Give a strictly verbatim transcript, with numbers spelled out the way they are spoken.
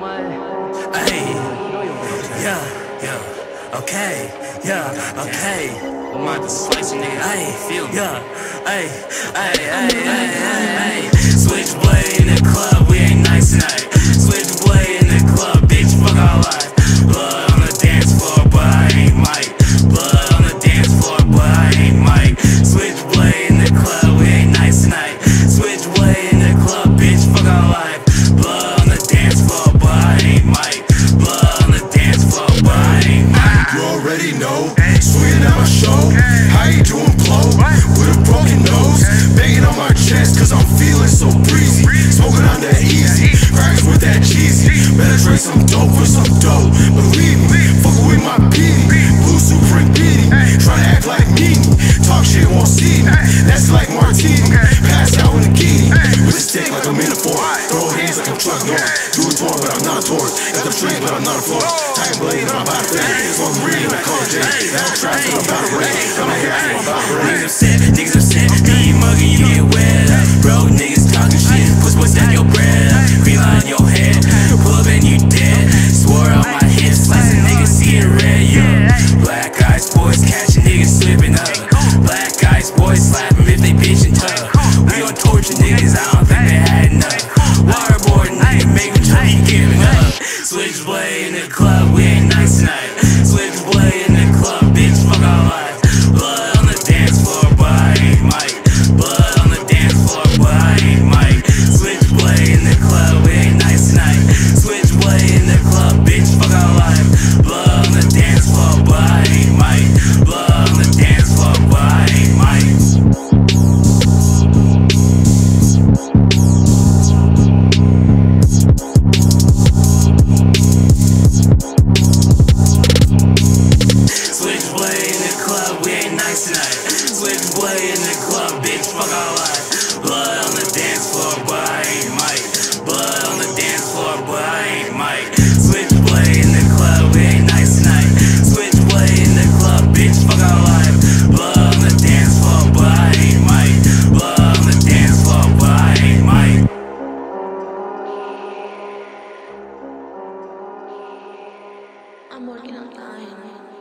Hey, yeah, yeah, okay, yeah, okay. I'm about to slice a nigga, hey, feel me. Yeah, hey, hey, hey, hey, hey, hey. Switchblade in the club, we ain't nice tonight. Switchblade in the club, bitch, fuck all life. Blood on the dance floor, but I ain't Mike. Blood on the dance floor, but I ain't Mike. Switchblade in the club, we ain't nice tonight. Switchblade in the club, bitch, fuck all life. Blood on the dance floor, but I ain't Mike. Blood on the dance floor, but I ain't Mike. You already know, swinging at my show. How you doing, blow? With a broken nose, banging on my chest, cause I'm feeling so breezy. Smoking on that easy, cracks with that cheesy. Better drink some dope for some dope. Believe me, fuckin' with my beanie. Blue Supreme beanie, try to act like me. Talk shit, won't see me. That's like Martini. Pass out in the guinea. With a stick like I'm in a fort. Throw hands like I'm Chuck Norris. Do a tour, but I'm not a tourist. Got the train, but I'm not a floor. Titan blade, I'm about to fade. So I'm reading like Color J. Now I'm trapped, so I'm about to raid. I'm a hair, so I'm about to raid. Niggas upset, niggas upset. Me mugging, you get wet up. Bro, niggas talking shit. Push what's down your bread up. Green line on your head. Pull up and you dead. Swore on my head. Slicing niggas, see it red, yeah. Black eyes boys catching niggas slipping up. Black eyes boys slapping if they bitch and tough. We gon' torture niggas, I don't think they had enough. Waterboard nigga, make them try to giving up. Switchblade in the club, we ain't nice tonight. Switchblade in the club, bitch, fuck all life. Blood on the dance floor, but I ain't Mike. Blood on the dance floor, but I ain't Mike. Switchblade in the club, we ain't nice tonight. Switchblade in the club, bitch, fuck all life. Blood on the dance floor, but I ain't Mike. Blood on the dance floor, but I ain't Mike. Switchblade in the club, we ain't nice tonight. Switchblade in the club, bitch, fuck all life. Blood on the dance floor, but I ain't Mike. Blood on the dance floor, but I ain't Mike. Switchblade in the club, we ain't nice tonight. Switchblade in the club, bitch, fuck all life. Blood on the dance floor, but I ain't Mike. Blood on the dance floor, but I ain't Mike. I'm working on dying.